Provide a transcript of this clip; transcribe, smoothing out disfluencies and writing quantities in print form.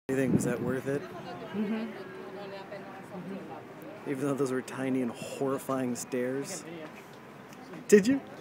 Do you think, was that worth it? Mm-hmm. Even though those were tiny and horrifying stairs? Did you?